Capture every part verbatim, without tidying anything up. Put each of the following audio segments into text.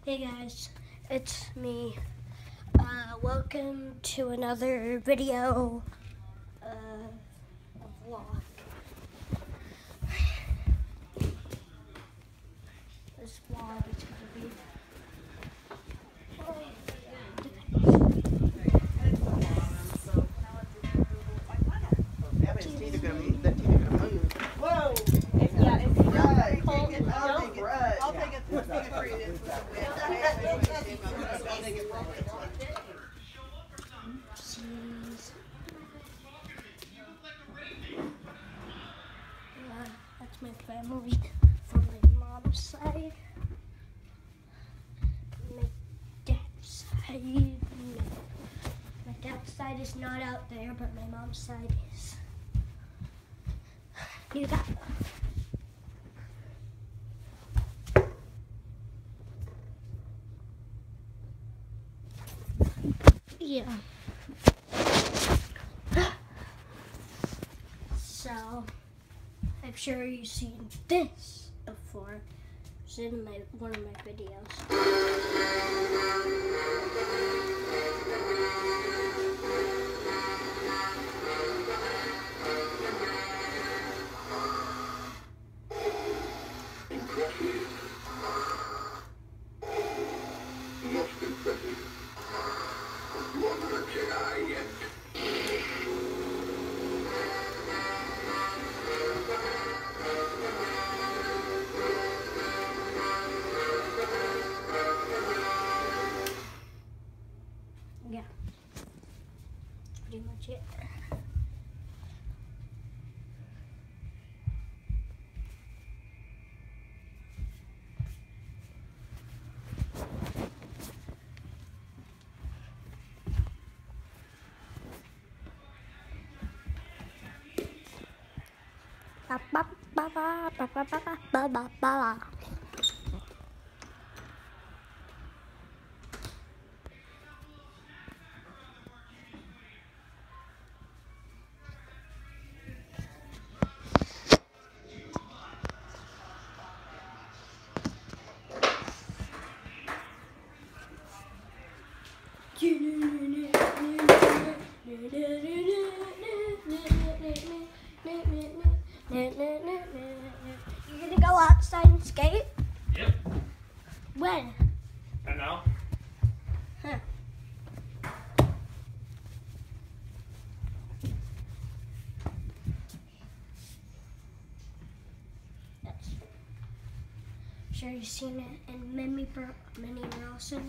Hey guys, it's me. Uh, welcome to another video, uh, a vlog. This vlog is gonna be. That Tina gonna move. That Tina gonna move. Whoa! If, yeah, if you Right. don't, Take it. I'll take it. Right. I'll take it. I'll take it for you. I'll take it from it. Jeez. Uh, that's my family from my mom's side. My dad's side. My dad's side is not out there, but my mom's side is. You got. Yeah. So, I'm sure you've seen this before. It's in my one of my videos. Yeah, that's pretty much it. Ba ba ba ba ba ba ba ba ba ba. You're gonna go outside and skate? Yep. When? And now? Huh. That's sure you've seen it in Minnie Bur Minnie Burleson.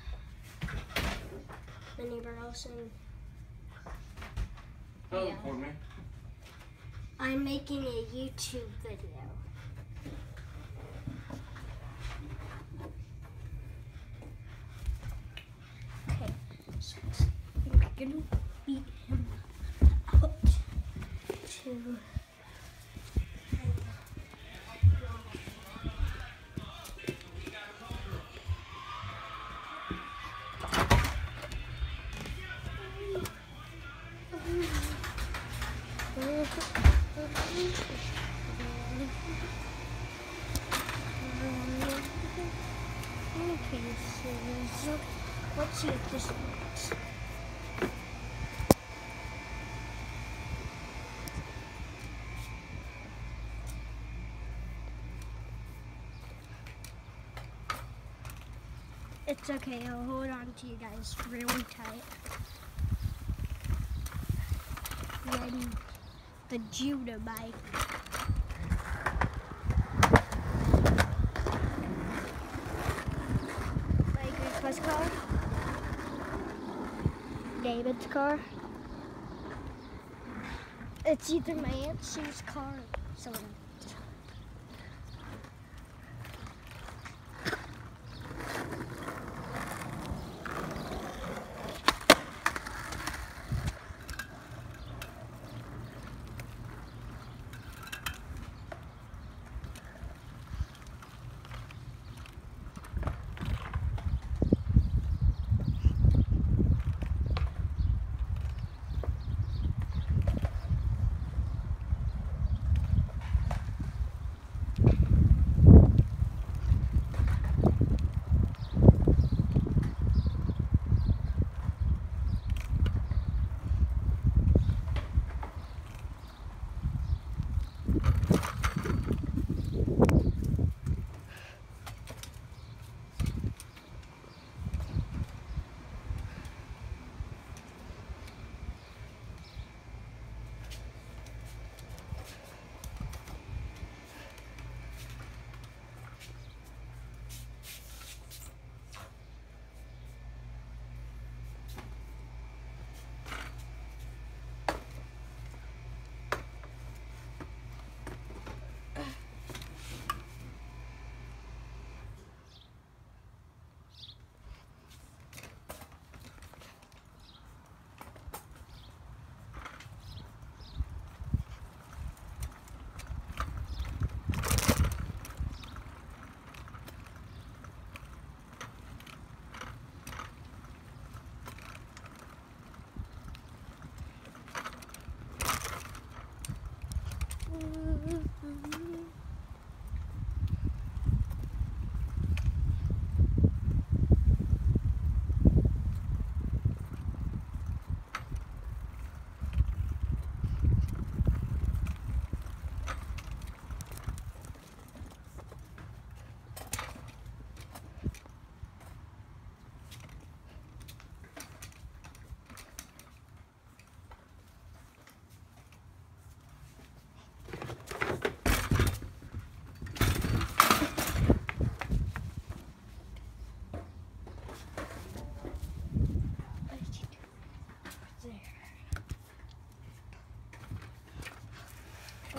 Minnie Burleson. Oh, Yeah. for me. I'm making a YouTube video. Okay, so I'm gonna beat him out to. Okay, so let's see if this works. It's okay, I'll hold on to you guys really tight. Then the Judah bike. Grandpa's car, David's car. It's either my Aunt Sue's car or someone else's.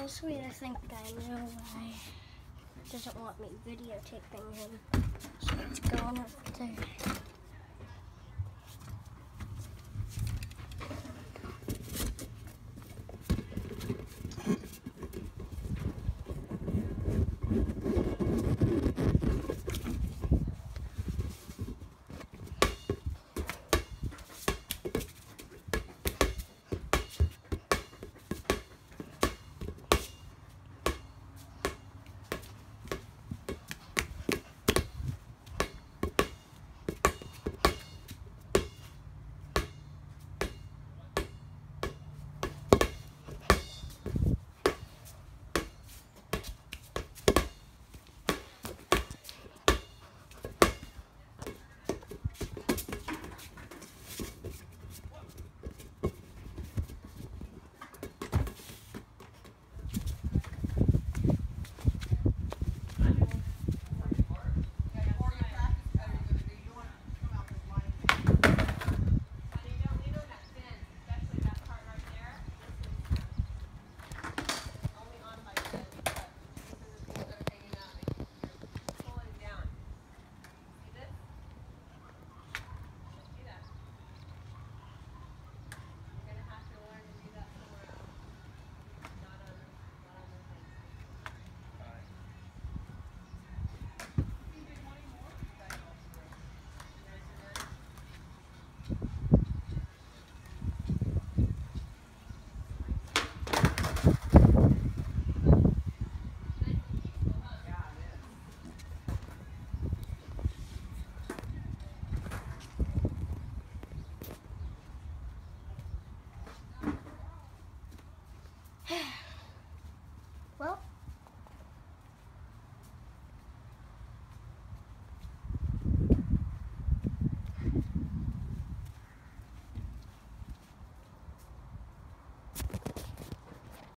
Oh, sweet, I think I know why. He doesn't want me videotaping him. So it's going